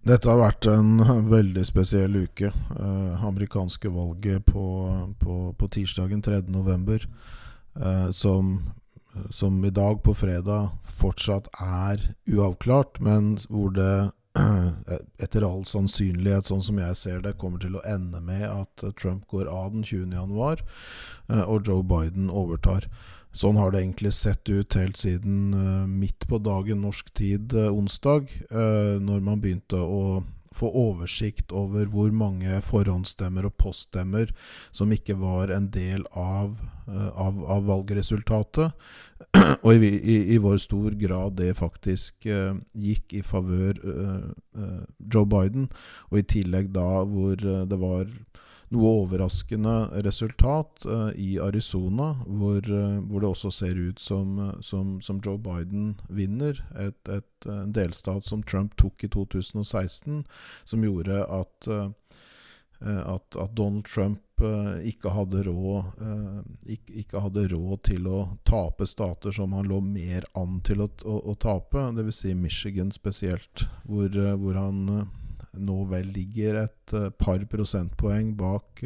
Dette har vært en veldig spesiell uke. Amerikanske valget på tirsdagen 3. november, som i dag på fredag fortsatt er uavklart, men hvor det etter all sannsynlighet, sånn som jeg ser det, kommer til å ende med at Trump går av den 20. januar, og Joe Biden overtar. Sånn har det egentlig sett ut helt siden midt på dagen norsk tid onsdag, når man begynte å få oversikt over hvor mange forhåndsstemmer og poststemmer som ikke var en del av valgresultatet, og i hvor stor grad det faktisk gikk i favør Joe Biden, og i tillegg da hvor det var noe overraskende resultat i Arizona, hvor det også ser ut som Joe Biden vinner en delstat som Trump tok i 2016, som gjorde at Donald Trump ikke hadde råd til å tape stater som han lå mer an til å tape, det vil si Michigan spesielt, hvor han nå vel ligger et par prosentpoeng bak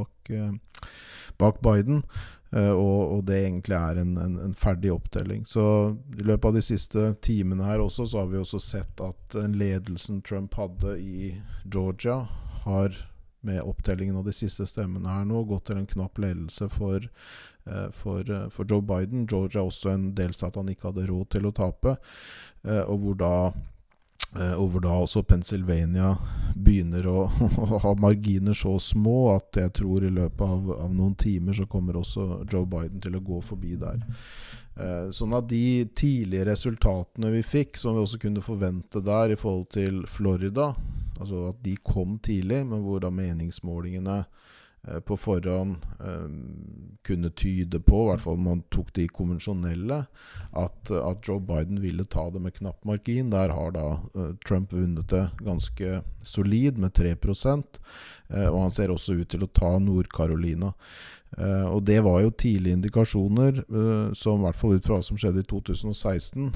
Biden, og det egentlig er en ferdig opptelling. Så i løpet av de siste timene her også, så har vi også sett at ledelsen Trump hadde i Georgia har med opptellingen av de siste stemmene her nå gått til en knapp ledelse for Joe Biden. Georgia er også en delstat han ikke hadde råd til å tape, og hvor da også Pennsylvania begynner å ha marginer så små at jeg tror i løpet av noen timer så kommer også Joe Biden til å gå forbi der. Sånn at de tidlige resultatene vi fikk, som vi også kunne forvente der i forhold til Florida, altså at de kom tidlig, men hvor da meningsmålingene på forhånd kunne tyde på, i hvert fall man tok de konvensjonelle, at Joe Biden ville ta det med knapp margin. Der har da Trump vunnet det ganske solid med 3%, og han ser også ut til å ta Nord-Carolina. Og det var jo tidlige indikasjoner, som i hvert fall ut fra hva som skjedde i 2016,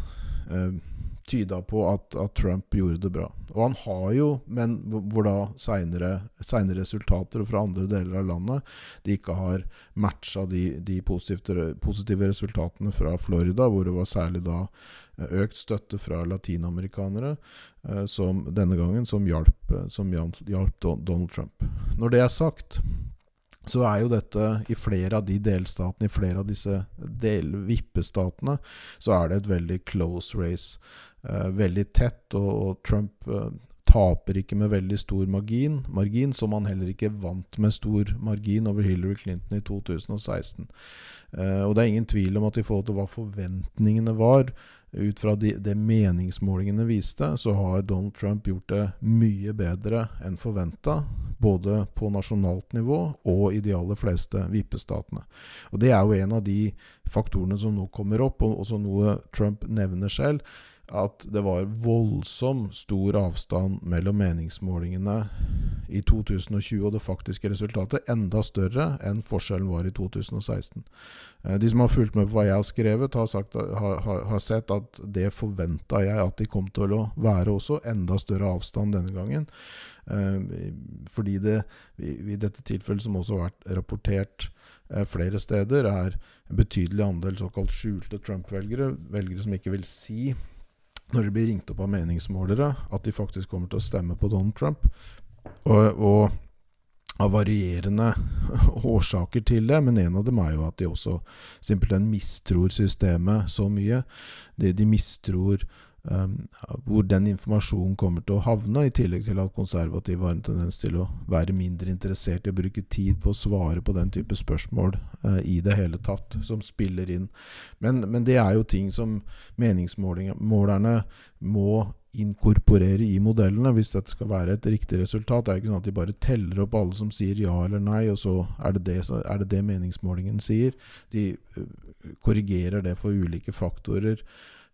tyda på at Trump gjorde det bra. Og han har jo, men hvor da senere resultater fra andre deler av landet, de ikke har matchet de positive resultatene fra Florida, hvor det var særlig da økt støtte fra latinamerikanere, som denne gangen som hjalp Donald Trump. Når det er sagt, så er jo dette i flere av de delstatene, i flere av disse vippestatene, så er det et veldig close race, veldig tett, og Trump taper ikke med veldig stor margin, som han heller ikke vant med stor margin over Hillary Clinton i 2016. Og det er ingen tvil om at i forhold til hva forventningene var, ut fra det meningsmålingene viste, så har Donald Trump gjort det mye bedre enn forventet, både på nasjonalt nivå og i de aller fleste vippestatene. Og det er jo en av de faktorene som nå kommer opp, og også noe Trump nevner selv, at det var voldsom stor avstand mellom meningsmålingene i 2020 og det faktiske resultatet, enda større enn forskjellen var i 2016. De som har fulgt med på hva jeg har skrevet, har sett at det forventet jeg at de kom til å være også, enda større avstand denne gangen. Fordi det i dette tilfellet, som også har vært rapportert flere steder, er en betydelig andel såkalt skjulte Trump-velgere, velgere som ikke vil si når de blir ringt opp av meningsmålere, at de faktisk kommer til å stemme på Donald Trump. Og av varierende årsaker til det, men en av dem er jo at de også simpelthen mistror systemet så mye. De mistror hvor den informasjonen kommer til å havne, i tillegg til at konservative har en tendens til å være mindre interessert i å bruke tid på å svare på den type spørsmål i det hele tatt, som spiller inn. Men det er jo ting som meningsmålerne må inkorporere i modellene hvis dette skal være et riktig resultat. Det er ikke sånn at de bare teller opp alle som sier ja eller nei, og så er det meningsmålingen sier. De korrigerer det for ulike faktorer,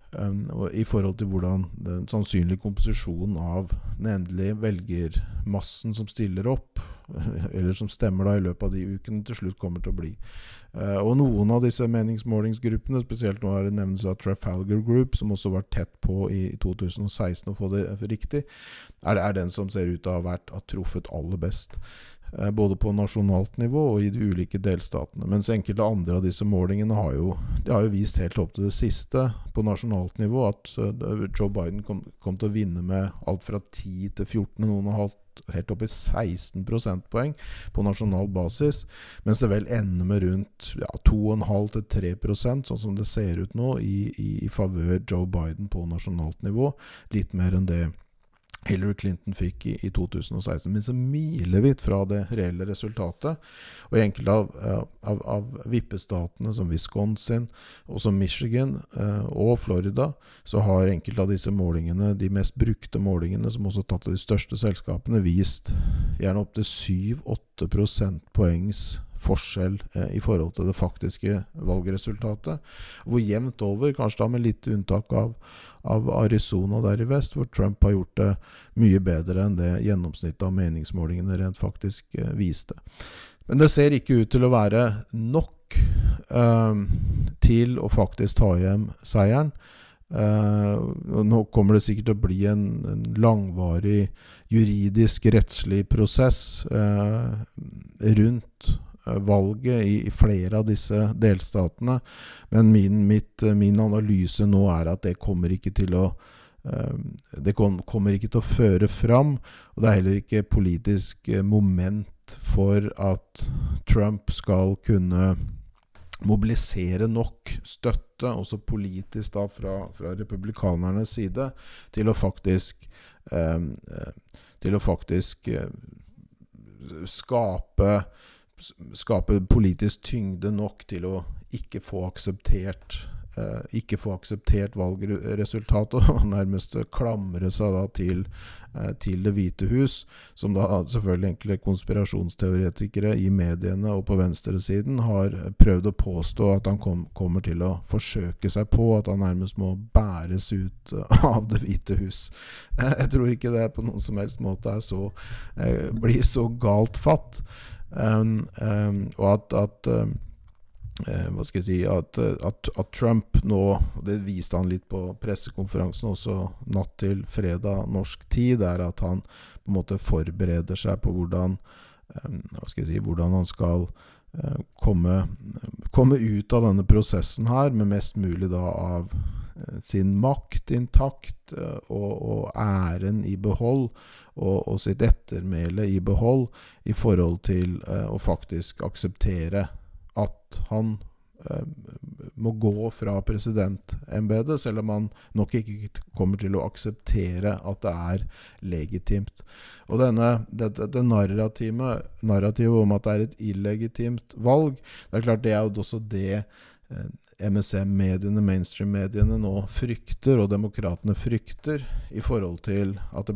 og i forhold til hvordan den sannsynlige komposisjonen av den endelige velgermassen som stiller opp, eller som stemmer da i løpet av de ukene til slutt kommer til å bli. Og noen av disse meningsmålingsgruppene, spesielt nå det nevnes av Trafalgar Group, som også var tett på i 2016 å få det riktig, den som ser ut til å ha truffet aller best. Både på nasjonalt nivå og i de ulike delstatene. Mens enkelte andre av disse målingene har jo vist helt opp til det siste på nasjonalt nivå at Joe Biden kom til å vinne med alt fra 10 til 14, noen har helt opp i 16 prosentpoeng på nasjonal basis, mens det vel ender med rundt 2,5 til 3%, sånn som det ser ut nå, i favør Joe Biden på nasjonalt nivå. Litt mer enn det Hillary Clinton fikk i 2016, men så milevidt fra det reelle resultatet. Og i enkelte av vippestatene som Wisconsin, og som Michigan og Florida, så har enkelte av disse målingene, de mest brukte målingene, som også tatt av de største selskapene, vist gjerne opp til 7-8 prosentpoengs forskjell i forhold til det faktiske valgresultatet. Hvor jevnt over, kanskje da med litt unntak av Arizona der i vest, hvor Trump har gjort det mye bedre enn det gjennomsnittet av meningsmålingene rent faktisk viste. Men det ser ikke ut til å være nok til å faktisk ta hjem seieren. Nå kommer det sikkert til å bli en langvarig juridisk rettslig prosess rundt valget i flere av disse delstatene, men min analyse nå at det kommer ikke til å føre fram, og det heller ikke politisk moment for at Trump skal kunne mobilisere nok støtte, også politisk da fra republikanernes side, til å faktisk skape politisk tyngde nok til å ikke få akseptert valgresultatet, og nærmest klamre seg da til Det hvite hus, som da selvfølgelig enkelte konspirasjonsteoretikere i mediene og på venstresiden har prøvd å påstå at han kommer til å forsøke seg på, at han nærmest må bæres ut av Det hvite hus. Jeg tror ikke det på noen som helst måte blir så galt fatt. Og at Trump nå, det viste han litt på pressekonferansen også natt til fredag norsk tid, at han på en måte forbereder seg på hvordan han skal komme ut av denne prosessen her med mest mulig da av sin makt intakt og æren i behold og sitt ettermæle i behold i forhold til å faktisk akseptere at han må gå fra presidentembedet, selv om han nok ikke kommer til å akseptere at det legitimt. Og det narrativet om at det et illegitimt valg, det klart det jo også det MSM-mediene, mainstream-mediene nå frykter, og demokratene frykter, i forhold til at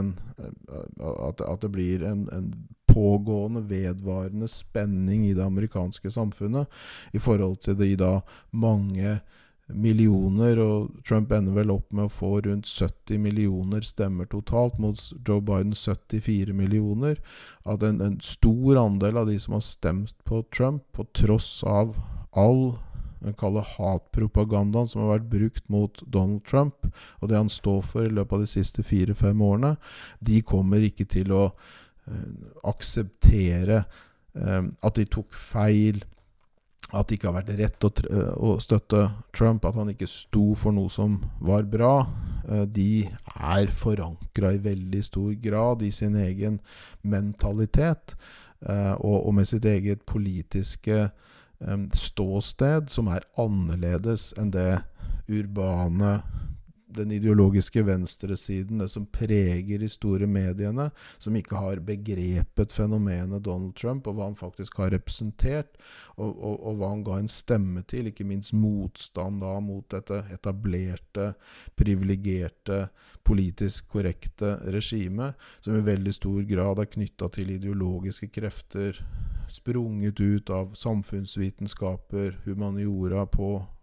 det blir en pågående, vedvarende spenning i det amerikanske samfunnet, i forhold til de da mange millioner, og Trump ender vel opp med å få rundt 70 millioner stemmer totalt, mot Joe Biden 74 millioner, at en stor andel av de som har stemt på Trump, på tross av all hatpropagandaen som har vært brukt mot Donald Trump, og det han står for i løpet av de siste 4-5 årene, de kommer ikke til å akseptere at de tok feil, at det ikke har vært rett å støtte Trump, at han ikke sto for noe som var bra. De forankret i veldig stor grad i sin egen mentalitet, og med sitt eget politiske ståsted, som annerledes enn det urbane, den ideologiske venstresiden, det som preger de store mediene, som ikke har begrepet fenomenet Donald Trump, og hva han faktisk har representert, og hva han ga en stemme til, ikke minst motstand da mot dette etablerte, privilegerte, politisk korrekte regime, som i veldig stor grad knyttet til ideologiske krefter, sprunget ut av samfunnsvitenskaper, humaniora på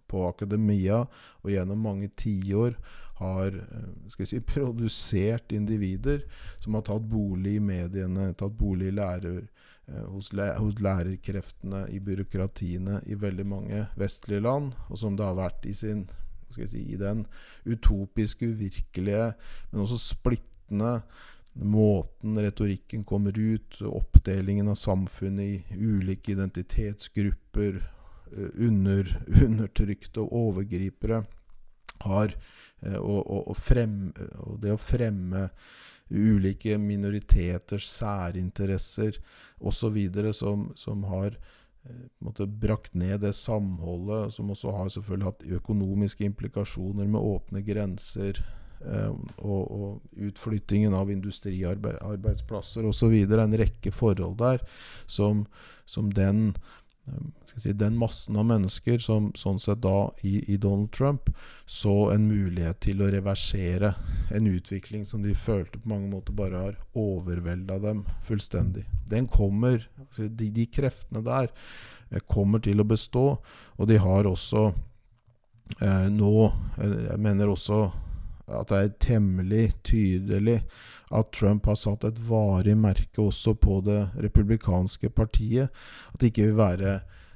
på akademia og gjennom mange tiår har produsert individer som har tatt bolig i mediene, tatt bolig i hos lærerkreftene, i byråkratiene i veldig mange vestlige land, og som det har vært i den utopiske, uvirkelige, men også splittende måten retorikken kommer ut, oppdelingen av samfunnet i ulike identitetsgrupper, undertrykte og overgripere har, og det å fremme ulike minoriteters særinteresser og så videre som har brakt ned det samholdet, som også har selvfølgelig hatt økonomiske implikasjoner med åpne grenser og utflyttingen av industriarbeidsplasser og så videre, en rekke forhold der som den den massen av mennesker som sånn sett da i Donald Trump så en mulighet til å reversere en utvikling som de følte på mange måter bare har overveldet dem fullstendig. Den kommer, de kreftene der kommer til å bestå, og de har også nå, jeg mener også at det er temmelig tydelig at Trump har satt et varig merke også på det republikanske partiet, at det ikke vil være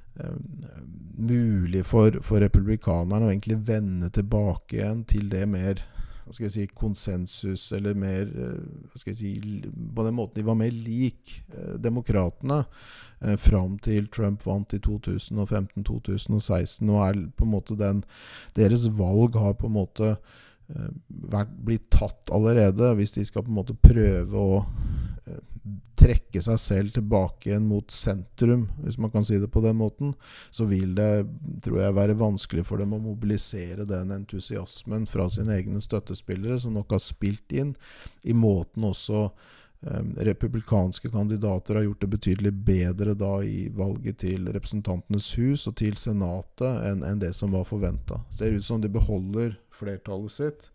mulig for republikanerne å egentlig vende tilbake igjen til det mer konsensus, eller mer på den måten de var mer lik demokratene fram til Trump vant i 2015-2016, og på en måte deres valg har på en måte blitt tatt allerede. Hvis de skal på en måte prøve å trekke seg selv tilbake igjen mot sentrum, hvis man kan si det på den måten, så vil det, tror jeg, være vanskelig for dem å mobilisere den entusiasmen fra sine egne støttespillere, som nok har spilt inn i måten også republikanske kandidater har gjort det betydelig bedre da i valget til representantenes hus og til senatet enn det som var forventet. Det ser ut som de beholder flertallet sitt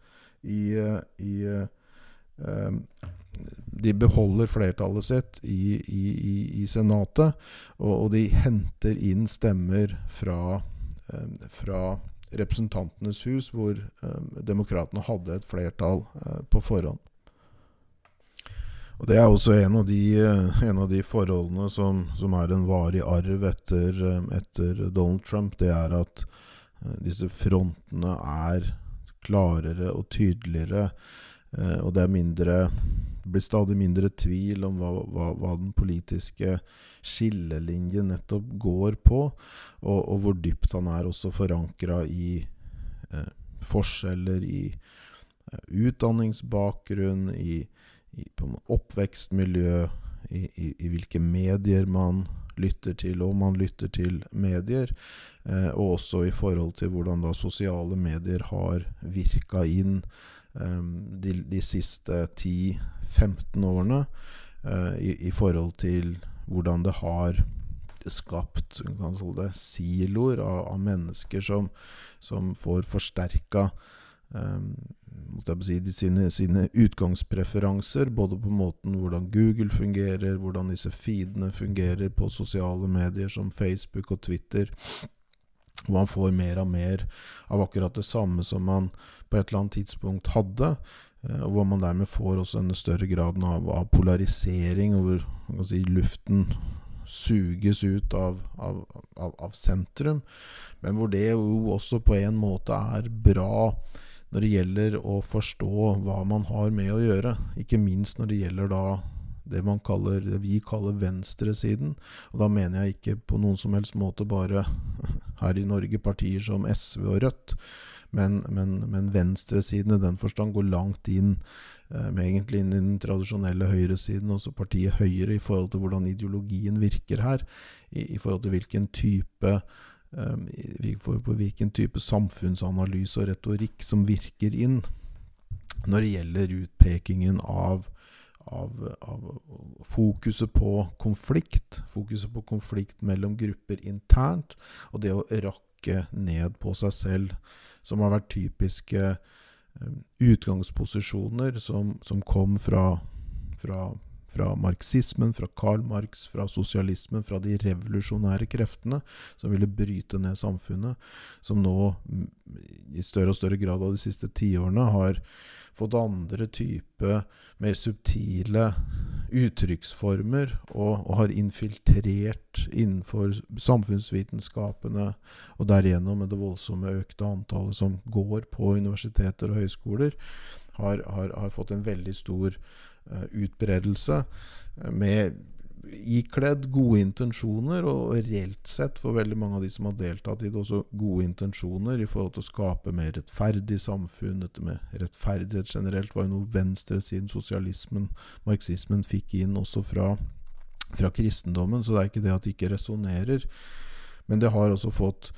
de beholder flertallet sitt i senatet, og de henter inn stemmer fra representantenes hus, hvor demokratene hadde et flertall på forhånd. Og det er også en av de forholdene som er en varig arv etter Donald Trump. Det er at disse frontene er klarere og tydeligere, og det blir stadig mindre tvil om hva den politiske skillelinjen nettopp går på, og hvor dypt han er også forankret i forskjeller i utdanningsbakgrunn, i oppvekstmiljø, i hvilke medier man lytter til, og man lytter til medier, og også i forhold til hvordan da sosiale medier har virket inn de siste 10-15 årene, i forhold til hvordan det har skapt siloer av mennesker som får forsterket sine utgangspreferanser, både på måten hvordan Google fungerer, hvordan disse feedene fungerer på sosiale medier som Facebook og Twitter, og man får mer og mer av akkurat det samme som man på et eller annet tidspunkt hadde, og hvor man dermed får også en større grad av polarisering, og hvor man kan si, luften suges ut av sentrum, men hvor det jo også på en måte er bra når det gjelder å forstå hva man har med å gjøre, ikke minst når det gjelder da det vi kaller venstresiden, og da mener jeg ikke på noen som helst måte bare her i Norge partier som SV og Rødt, men venstresiden i den forstand går langt inn, egentlig inn i den tradisjonelle høyresiden, også partiet Høyre, i forhold til hvordan ideologien virker her, i forhold til hvilken type samfunnsanalyse og retorikk som virker inn når det gjelder utpekingen av fokuset på konflikt mellom grupper internt, og det å rakke ned på seg selv, som har vært typiske utgangsposisjoner som kom fra fra marxismen, fra Karl Marx, fra sosialismen, fra de revolusjonære kreftene som ville bryte ned samfunnet, som nå i større og større grad av de siste 10 årene har fått andre type, mer subtile uttrykksformer og har infiltrert innenfor samfunnsvitenskapene, og derigjennom med det voldsomme økte antallet som går på universiteter og høyskoler, har fått en veldig stor utbredelse med ikledd gode intensjoner, og reelt sett for veldig mange av de som har deltatt i det også gode intensjoner i forhold til å skape mer rettferdig samfunn. Dette med rettferdighet generelt var jo noe venstresiden, sosialismen, marxismen fikk inn også fra kristendommen, så det er ikke det at de ikke resonerer, men det har også fått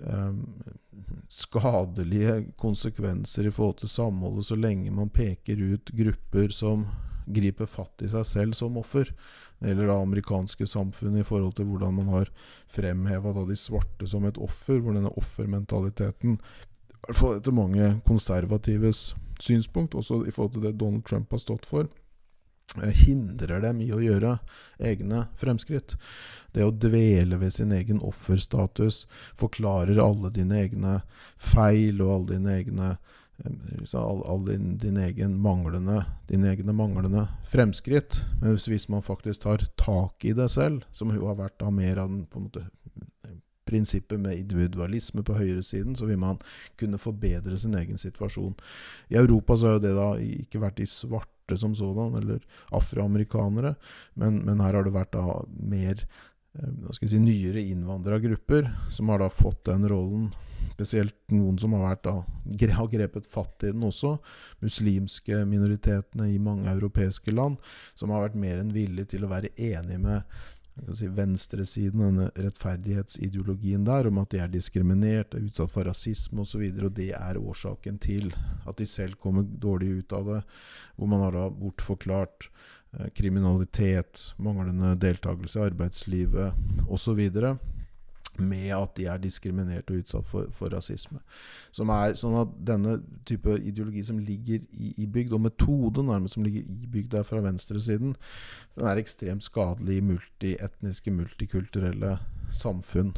skadelige konsekvenser i forhold til samholdet så lenge man peker ut grupper som griper fatt i seg selv som offer. Det gjelder da amerikanske samfunn i forhold til hvordan man har fremhevet da de svarte som et offer, hvor denne offermentaliteten, i hvert fall etter mange konservatives synspunkt, også i forhold til det Donald Trump har stått for, hindrer dem i å gjøre egne fremskritt. Det å dvele ved sin egen offerstatus forklarer alle dine egne feil og alle dine egne din egen manglende fremskritt. Men hvis man faktisk tar tak i det selv, som jo har vært da mer av den på en måte prinsippet med individualisme på høyresiden, så vil man kunne forbedre sin egen situasjon. I Europa så har jo det da ikke vært de svarte som sådan, eller afroamerikanere, men her har det vært da mer nyere innvandrergrupper som har da fått den rollen, spesielt noen som har grepet fatt i den også, muslimske minoritetene i mange europeiske land, som har vært mer enn villige til å være enige med venstresiden, denne rettferdighetsideologien der, om at de er diskriminert, er utsatt for rasisme og så videre, og det er årsaken til at de selv kommer dårlig ut av det, hvor man har da bortforklart kriminalitet, manglende deltakelse i arbeidslivet og så videre, med at de er diskriminert og utsatt for rasisme. Som er sånn at denne type ideologi som ligger i bygd, og metode nærmest som ligger i bygd der fra venstresiden, den er ekstremt skadelig i multietniske, multikulturelle samfunn.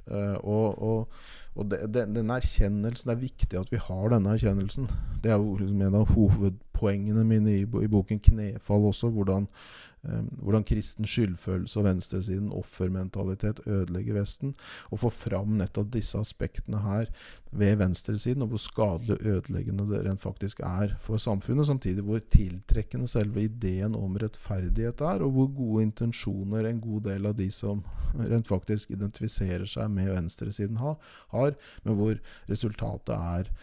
Og den erkjennelsen, det er viktig at vi har denne erkjennelsen. Det er jo liksom en av hovedpoengene mine i boken Knefall også, hvordan kristen skyldfølelse og venstresiden, offermentalitet ødelegger Vesten, og få fram nettopp disse aspektene her ved venstresiden, og hvor skadelig og ødeleggende det rent faktisk er for samfunnet, samtidig hvor tiltrekkende selve ideen om rettferdighet er, og hvor gode intensjoner en god del av de som rent faktisk identifiserer seg med venstresiden har, men hvor resultatet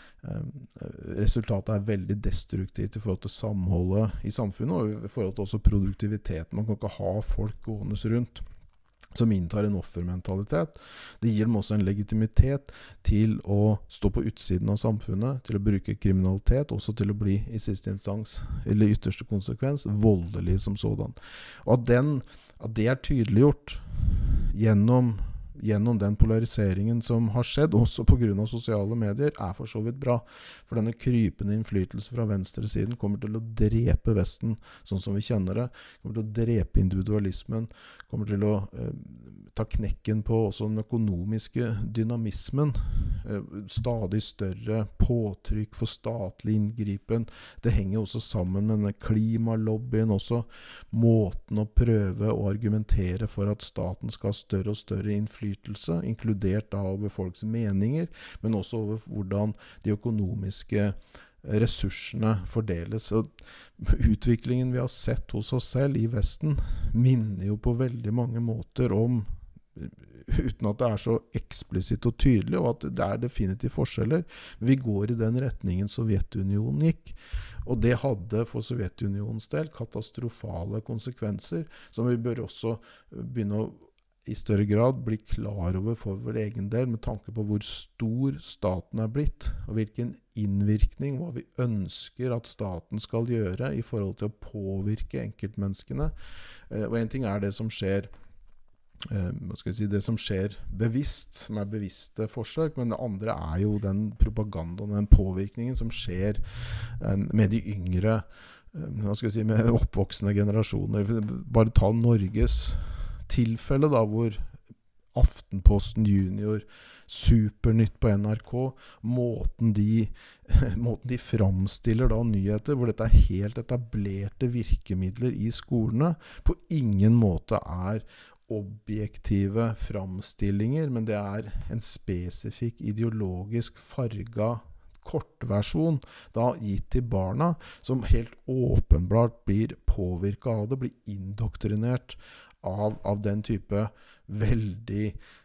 er veldig destruktivt i forhold til samholdet i samfunnet, og i forhold til også produktivitet. Man kan ikke ha folk gående rundt som inntar en offermentalitet. Det gir dem også en legitimitet til å stå på utsiden av samfunnet, til å bruke kriminalitet, også til å bli i siste instans, eller i ytterste konsekvens, voldelig som sådan. Og at det er tydeliggjort gjennom den polariseringen som har skjedd, også på grunn av sosiale medier, er for så vidt bra. For denne krypende innflytelse fra venstresiden kommer til å drepe Vesten, sånn som vi kjenner det. Kommer til å drepe individualismen, kommer til å ta knekken på også den økonomiske dynamismen. Stadig større påtrykk for statlig inngripen. Det henger også sammen med denne klimalobbyen også. Måten å prøve å argumentere for at staten skal ha større og større innflytelse, inkludert da over folks meninger, men også over hvordan de økonomiske ressursene fordeles. Og utviklingen vi har sett hos oss selv i Vesten minner jo på veldig mange måter om, uten at det er så eksplisitt og tydelig, og at det er definitivt forskjeller. Vi går i den retningen Sovjetunionen gikk, og det hadde for Sovjetunionens del katastrofale konsekvenser, som vi bør også begynne å i større grad bli klar over for vår egen del, med tanke på hvor stor staten er blitt, og hvilken innvirkning, hva vi ønsker at staten skal gjøre i forhold til å påvirke enkeltmenneskene. Og en ting er det som skjer det som skjer bevisst, som er bevisste forsøk, men det andre er jo den propagandaen, den påvirkningen som skjer med de yngre hva skal jeg si, med oppvoksende generasjoner. Bare ta Norges tilfelle da, hvor Aftenposten Junior, Supernytt på NRK, måten de framstiller da nyheter, hvor dette helt etablerte virkemidler i skolene, på ingen måte objektive framstillinger, men det en spesifikk ideologisk farga kortversjon da gitt til barna, som helt åpenbart blir påvirket av det, blir indoktrinert av den type veldig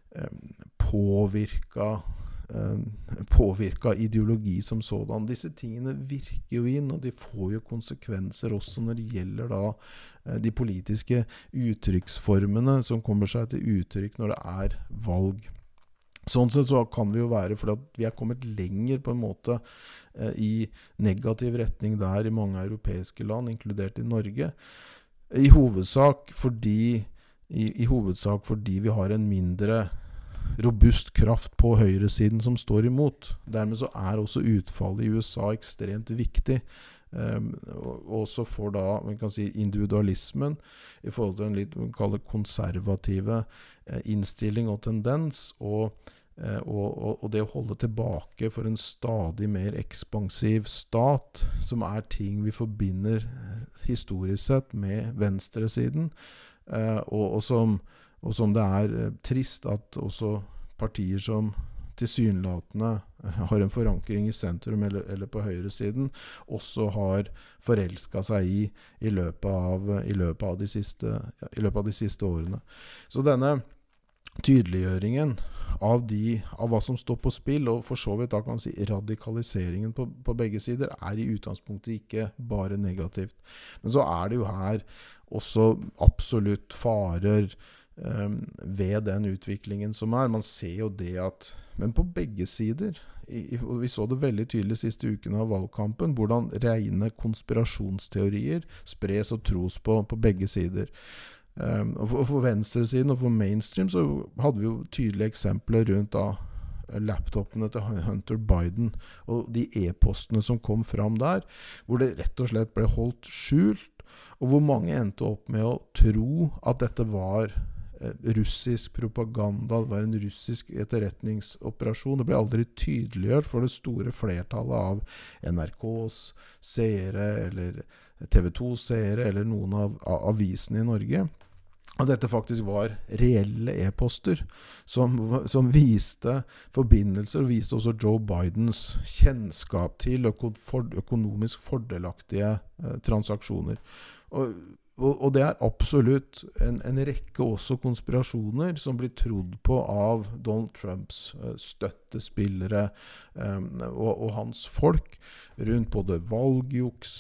påvirka ideologi som sådan. Disse tingene virker jo inn, og de får jo konsekvenser også når det gjelder da de politiske uttrykksformene som kommer seg til uttrykk når det valg. Sånn sett så kan vi jo være, fordi at vi kommet lenger på en måte i negativ retning der i mange europeiske land, inkludert i Norge, i hovedsak fordi vi har en mindre robust kraft på høyresiden som står imot. Dermed så også utfallet i USA ekstremt viktig. Også for da, man kan si, individualismen i forhold til en litt, man kaller konservative innstilling og tendens, og det å holde tilbake for en stadig mer ekspansiv stat, som ting vi forbinder historisk sett med venstresiden, og som det trist at også partier som tilsynelatende har en forankring i sentrum eller på høyresiden, også har forelsket seg i løpet av de siste årene. Så denne tydeliggjøringen av hva som står på spill, og for så vidt da kan si radikaliseringen på begge sider, i utgangspunktet ikke bare negativt. Men så det jo her også absolutt farer ved den utviklingen som Man ser jo det at, men på begge sider, og vi så det veldig tydelig siste ukene av valgkampen, hvordan rene konspirasjonsteorier spres og tros på begge sider. For venstresiden og for mainstream så hadde vi jo tydelige eksempler rundt da laptopene til Hunter Biden og de e-postene som kom fram der, hvor det rett og slett ble holdt skjult, og hvor mange endte opp med å tro at dette var russisk propaganda, det var en russisk etterretningsoperasjon. Det ble aldri tydeliggjort for det store flertallet av NRKs seere eller TV 2s seere eller noen av avisene i Norge, at dette faktisk var reelle e-poster som viste forbindelser, og viste også Joe Bidens kjennskap til økonomisk fordelaktige transaksjoner. Og det absolutt en rekke også konspirasjoner som blir trodd på av Donald Trumps støttespillere og hans folk rundt både valgjuks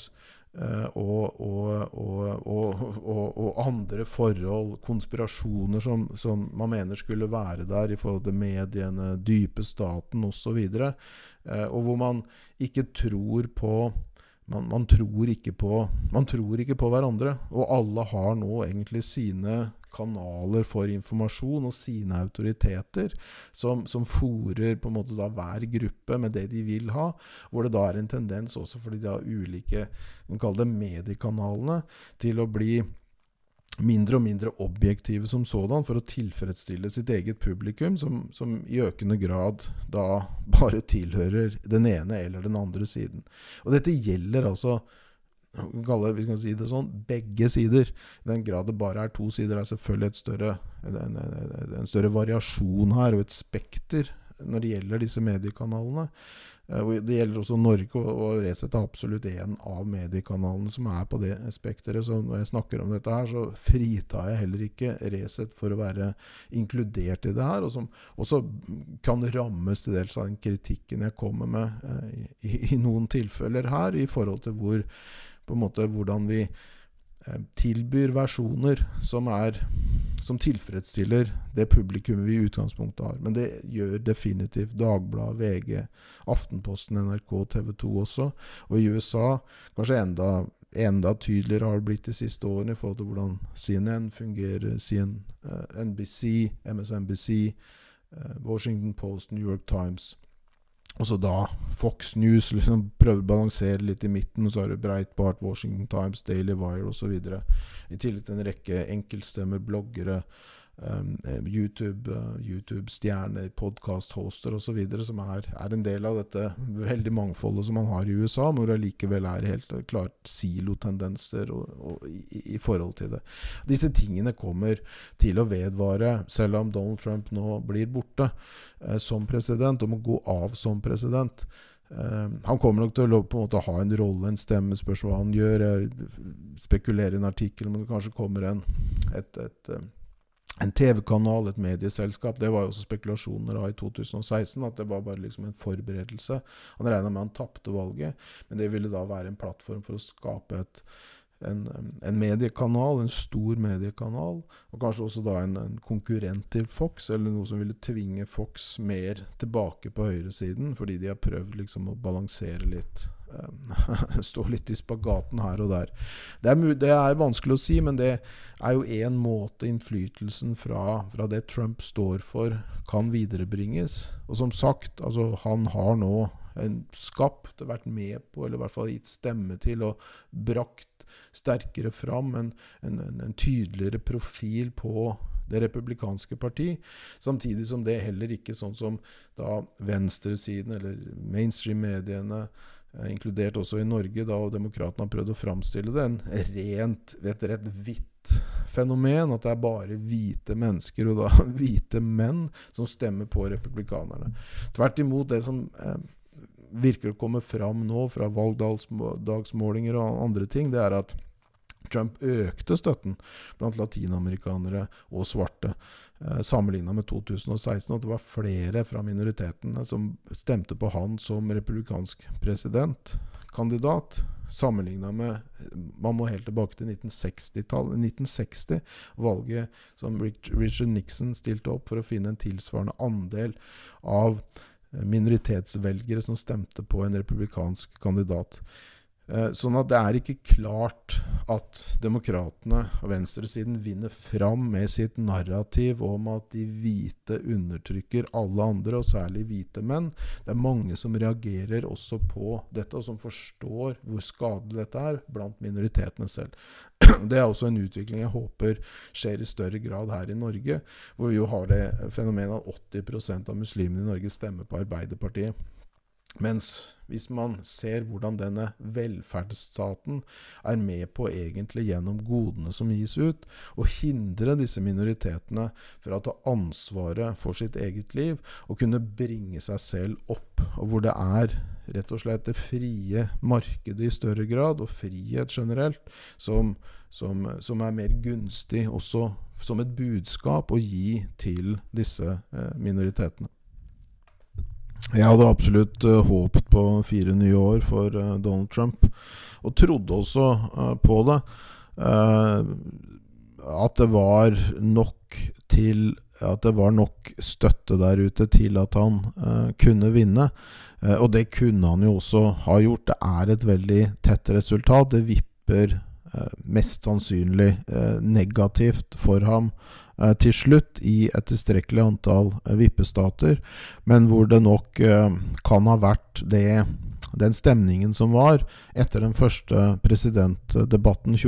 og andre forhold, konspirasjoner som man mener skulle være der i forhold til mediene, dype staten og så videre, og hvor man ikke tror på Man tror ikke på hverandre, og alle har nå egentlig sine kanaler for informasjon og sine autoriteter som forer på en måte da hver gruppe med det de vil ha, hvor det da en tendens også fordi de har ulike, man kaller det mediekanalene, til å bli mindre og mindre objektive som sådan for å tilfredsstille sitt eget publikum som i økende grad da bare tilhører den ene eller den andre siden. Og dette gjelder altså, vi kan si det sånn, begge sider. I den grad det bare to sider, selvfølgelig en større variasjon her og et spekter når det gjelder disse mediekanalene. Det gjelder også Norge, og Resett absolutt en av mediekanalene som på det spekteret. Så når jeg snakker om dette her, så fritar jeg heller ikke Resett for å være inkludert i det her, og som også kan rammes til dels av den kritikken jeg kommer med i noen tilfeller her, i forhold til på en måte hvordan vi tilbyr versjoner som tilfredsstiller det publikum vi i utgangspunktet har. Men det gjør definitivt Dagbladet, VG, Aftenposten, NRK, TV 2 også. Og i USA kanskje enda tydeligere har det blitt de siste årene i forhold til hvordan CNN fungerer, NBC, MSNBC, Washington Post, New York Times Og så da Fox News liksom prøver å balansere litt i midten, og så har du Breitbart, Washington Times, Daily Wire og så videre. I tillegg til en rekke enkeltstemmer, bloggere, YouTube-stjerner, podcast-hoster og så videre, som er en del av dette veldig mangfoldet som man har i USA, hvor det likevel helt klart silotendenser i forhold til det. Disse tingene kommer til å vedvare, selv om Donald Trump nå blir borte som president, og må gå av som president. Han kommer nok til å på en måte ha en rolle, en stemme, spørs hva han gjør. Jeg spekulerer i en artikkel, men det kanskje kommer en TV-kanal, et medieselskap. Det var jo også spekulasjoner da i 2016, at det var bare liksom en forberedelse. Han regnet med han tappte valget, men det ville da være en plattform for å skape en mediekanal, en stor mediekanal, og kanskje også da en konkurrent til Fox, eller noe som ville tvinge Fox mer tilbake på høyresiden, fordi de har prøvd liksom å balansere litt, stå litt i spagaten her og der. Det er vanskelig å si, men det er jo en måte innflytelsen fra det Trump står for kan viderebringes. Og som sagt, altså, han har nå skapt, vært med på, eller i hvert fall gitt stemme til, og brakt sterkere fram en tydeligere profil på det republikanske parti, samtidig som det heller ikke sånn som da venstresiden eller mainstream-mediene, inkludert også i Norge da, og demokratene har prøvd å framstille det, et rett hvitt fenomen, at det er bare hvite mennesker, og da hvite menn, som stemmer på republikanerne. Tvert imot det som virker å komme fram nå fra valgdagsmålinger og andre ting, det er at Trump økte støtten blant latinamerikanere og svarte sammenlignet med 2016, og det var flere fra minoritetene som stemte på han som republikansk presidentkandidat, sammenlignet med, man må helt tilbake til 1960-tallet, 1960, valget som Richard Nixon stilte opp for å finne en tilsvarende andel av minoritetsvelgere som stemte på en republikansk kandidat. Sånn at det er ikke klart at demokratene og venstresiden vinner fram med sitt narrativ om at de hvite undertrykker alle andre, og særlig hvite menn. Det er mange som reagerer også på dette, og som forstår hvor skadelig dette er blant minoritetene selv. Det er også en utvikling jeg håper skjer i større grad her i Norge, hvor vi jo har det fenomenet at 80% av muslimene i Norge stemmer på Arbeiderpartiet. Mens hvis man ser hvordan denne velferdsstaten er med på egentlig gjennom godene som gis ut, og hindre disse minoritetene fra å ta ansvaret for sitt eget liv, og kunne bringe seg selv opp, og hvor det er rett og slett det frie markedet i større grad, og frihet generelt, som er mer gunstig også som et budskap å gi til disse minoritetene. Jeg hadde absolutt håpet på 4 nye år for Donald Trump, og trodde også på det, at det var nok støtte der ute til at han kunne vinne, og det kunne han jo også ha gjort. Det er et veldig tett resultat, det vipper mest sannsynlig negativt for ham til slutt i et tilstrekkelig antall vippestater, men hvor det nok kan ha vært den stemningen som var etter den første presidentdebatten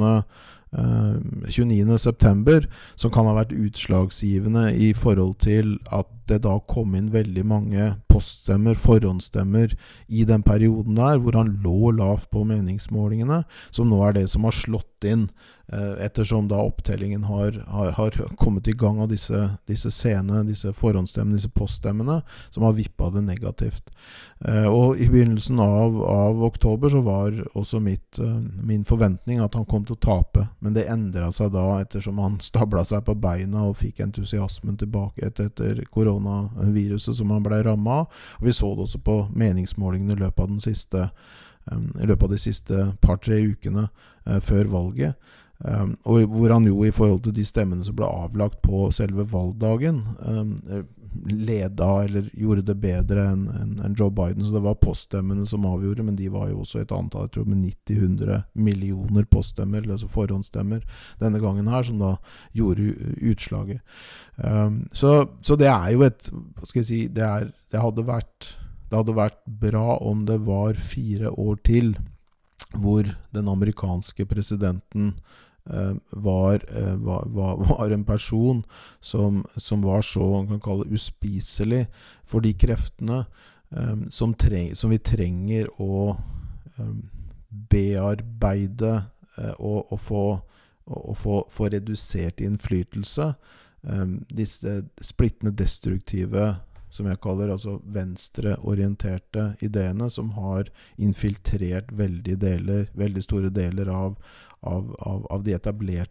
29. september, som kan ha vært utslagsgivende i forhold til at det da kom inn veldig mange poststemmer, forhåndsstemmer i den perioden der, hvor han lå lavt på meningsmålingene, som nå er det som har slått inn, ettersom da opptellingen har kommet i gang av disse scenene, disse forhåndsstemmene, disse poststemmene, som har vippet det negativt. Og i begynnelsen av oktober så var også min forventning at han kom til å tape, men det endret seg da ettersom han stablet seg på beina og fikk entusiasmen tilbake etter koronaviruset som han ble rammet av. Og vi så det også på meningsmålingene i løpet av de siste par-tre ukene før valget. Og hvor han jo i forhold til de stemmene som ble avlagt på selve valgdagen leda eller gjorde det bedre enn Joe Biden, så det var poststemmene som avgjorde, men de var jo også et antall, jeg tror med 90-100 millioner poststemmer, altså forhåndsstemmer denne gangen her, som da gjorde utslaget. Så det er jo hva skal jeg si, det hadde vært det hadde vært bra om det var 4 år til hvor den amerikanske presidenten var en person som var så, man kan kalle uspiselig for de kreftene som vi trenger å bearbeide og få redusert innflytelse. Disse splittende destruktive, som jeg kaller, altså venstreorienterte ideene, som har infiltrert veldig store deler av de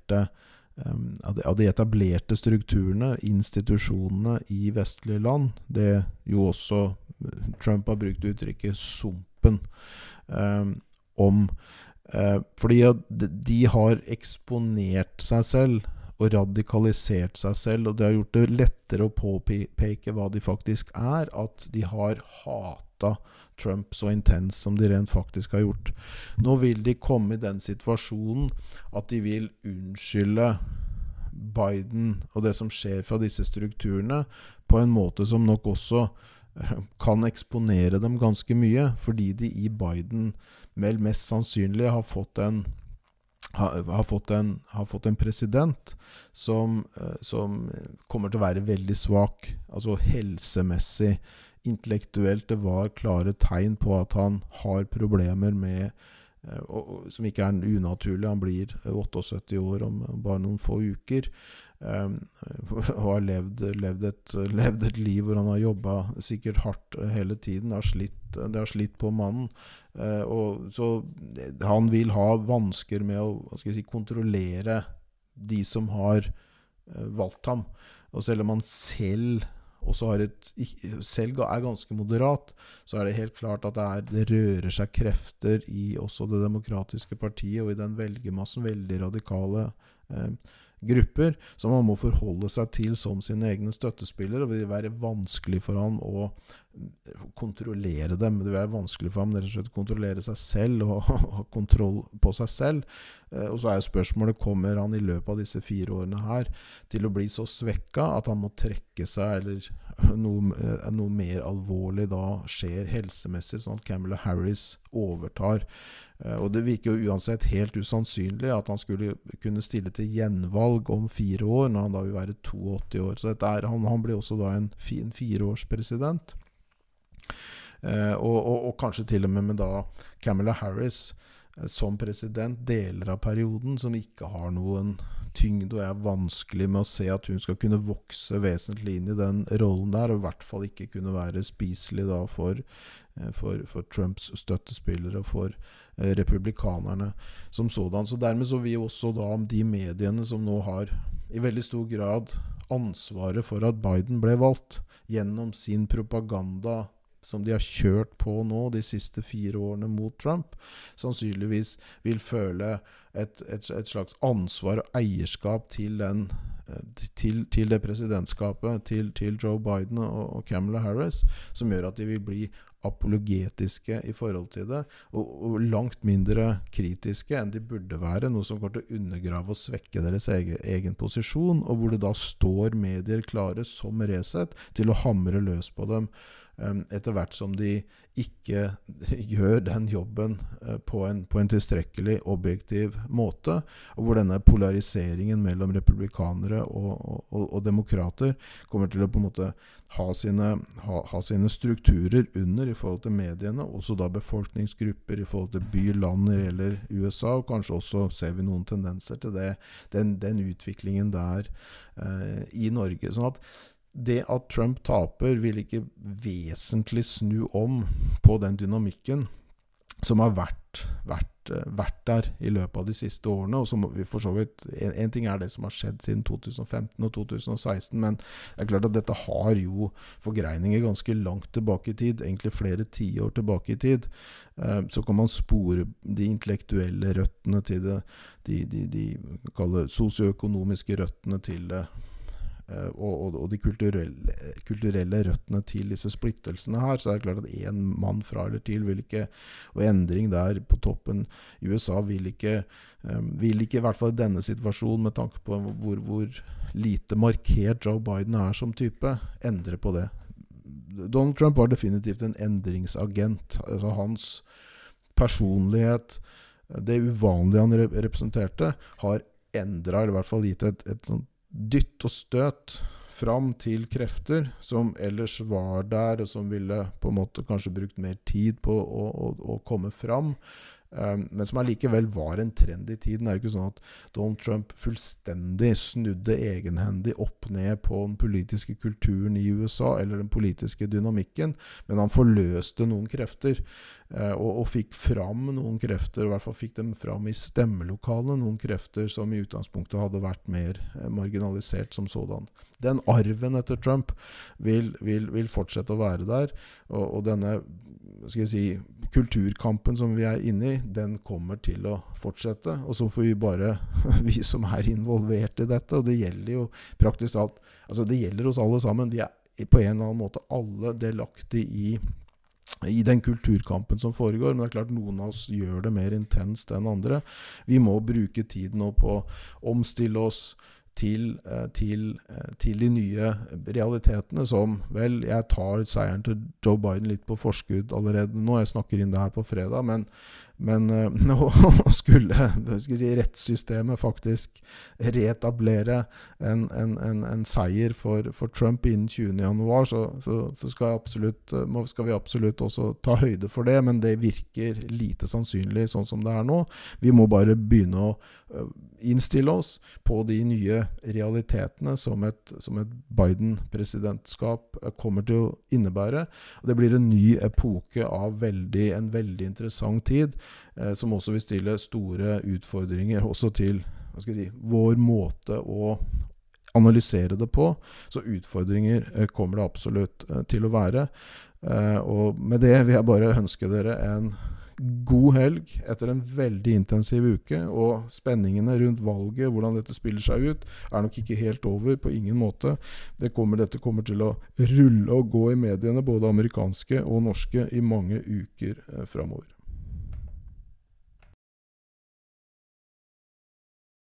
etablerte strukturene, institusjonene i vestlige land. Det jo også Trump har brukt uttrykket sumpen om. Fordi de har eksponert seg selv og radikalisert seg selv, og det har gjort det lettere å påpeke hva de faktisk at de har hatet Trump så intens som de rent faktisk har gjort. Nå vil de komme i den situasjonen at de vil unnskylde Biden og det som skjer fra disse strukturene på en måte som nok også kan eksponere dem ganske mye, fordi de i Biden vel mest sannsynlig har fått en president som kommer til å være veldig svak, altså helsemessig, intellektuelt. Det var klare tegn på at han har problemer med som ikke unaturlig. Han blir 78 år om bare noen få uker og har levd et liv hvor han har jobbet sikkert hardt hele tiden. Det har slitt på mannen, og så han vil ha vansker med å kontrollere de som har valgt ham. Og selv om han selv også selv ganske moderat, så det helt klart at det rører seg krefter i også det demokratiske partiet og i den velgermassen, veldig radikale grupper, som man må forholde seg til som sine egne støttespillere. Det vil være vanskelig for ham å kontrollere dem. Det vil være vanskelig for ham rett og slett å kontrollere seg selv og ha kontroll på seg selv. Og så spørsmålet, kommer han i løpet av disse 4 årene her til å bli så svekket at han må trekke seg, eller noe mer alvorlig da skjer helsemessig, sånn at Kamala Harris overtar. Og det virker jo uansett helt usannsynlig at han skulle kunne stille til gjenvalg om 4 år, når han da vil være 82 år. Så han blir også da en 4-årspresident. Og kanskje til og med da Kamala Harris som president deler av perioden, som ikke har noen tyngde, og vanskelig med å se at hun skal kunne vokse vesentlig inn i den rollen der, og i hvert fall ikke kunne være spiselig da for Trumps støttespillere og for republikanerne som sådan. Så dermed så vil også da de mediene som nå har i veldig stor grad ansvaret for at Biden ble valgt, gjennom sin propaganda som de har kjørt på nå de siste 4 årene mot Trump, sannsynligvis vil føle et slags ansvar og eierskap til det presidentskapet, til Joe Biden og Kamala Harris, som gjør at de vil bli apologetiske i forhold til det, og langt mindre kritiske enn de burde være, noe som går til å undergrave og svekke deres egen posisjon, og hvor det da står medier klare som Resett til å hamre løs på dem etter hvert som de ikke gjør den jobben på en tilstrekkelig objektiv måte, og hvor denne polariseringen mellom republikanere og demokrater kommer til å på en måte ha sine strukturer under i forhold til mediene, også da befolkningsgrupper i forhold til by-lander eller USA, og kanskje også ser vi noen tendenser til den utviklingen der i Norge. Sånn at det at Trump taper vil ikke vesentlig snu om på den dynamikken som har vært der i løpet av de siste årene, og som vi for så vidt, en ting det som har skjedd siden 2015 og 2016, men det klart at dette har jo forgreininger ganske langt tilbake i tid, egentlig flere 10 år tilbake i tid. Så kan man spore de intellektuelle røttene til det, de sosioøkonomiske røttene til det, og de kulturelle røttene til disse splittelsene her, så det klart at en mann fra eller til vil ikke, og endring der på toppen i USA vil ikke i hvert fall i denne situasjonen, med tanke på hvor lite markert Joe Biden som type, endre på det. Donald Trump var definitivt en endringsagent. Altså hans personlighet, det uvanlige han representerte, har endret, eller i hvert fall gitt et sånt dytt og støt fram til krefter som ellers var der, og som ville på en måte kanskje brukt mer tid på å komme fram. Men som allikevel var en trend i tiden. Det er jo ikke sånn at Donald Trump fullstendig snudde egenhendig opp ned på den politiske kulturen i USA, eller den politiske dynamikken, men han forløste noen krefter, og fikk fram noen krefter, i hvert fall fikk dem fram i stemmelokalene, noen krefter som i utgangspunktet hadde vært mer marginalisert som sådan. Den arven etter Trump vil fortsette å være der, og denne, skal jeg si, kulturkampen som vi er inne i, den kommer til å fortsette, og så får vi bare, vi som er involvert i dette, og det gjelder jo praktisk alt, altså det gjelder oss alle sammen, vi er på en eller annen måte alle delaktige i den kulturkampen som foregår, men det er klart noen av oss gjør det mer intenst enn andre. Vi må bruke tiden nå på å omstille oss til de nye realitetene som, vel, jeg tar seieren til Joe Biden litt på forskudd allerede nå, jeg snakker inn det her på fredag, men nå skulle skal jeg si, rettssystemet faktisk reetablere en seier for Trump innen 20. januar, så skal vi absolutt også ta høyde for det, men det virker lite sannsynlig sånn som det er nå. Vi må bare begynne å innstille oss på de nye realitetene som et Biden-presidentskap kommer til å innebære. Og det blir en ny epoke av en veldig interessant tid, som også vil stille store utfordringer også til, hva skal jeg si, vår måte å analysere det på. Så utfordringer kommer det absolutt til å være. Og med det vil jeg bare ønske dere en god helg etter en veldig intensiv uke, og spenningene rundt valget, hvordan dette spiller seg ut, er nok ikke helt over, på ingen måte. Dette kommer til å rulle og gå i mediene, både amerikanske og norske, i mange uker fremover.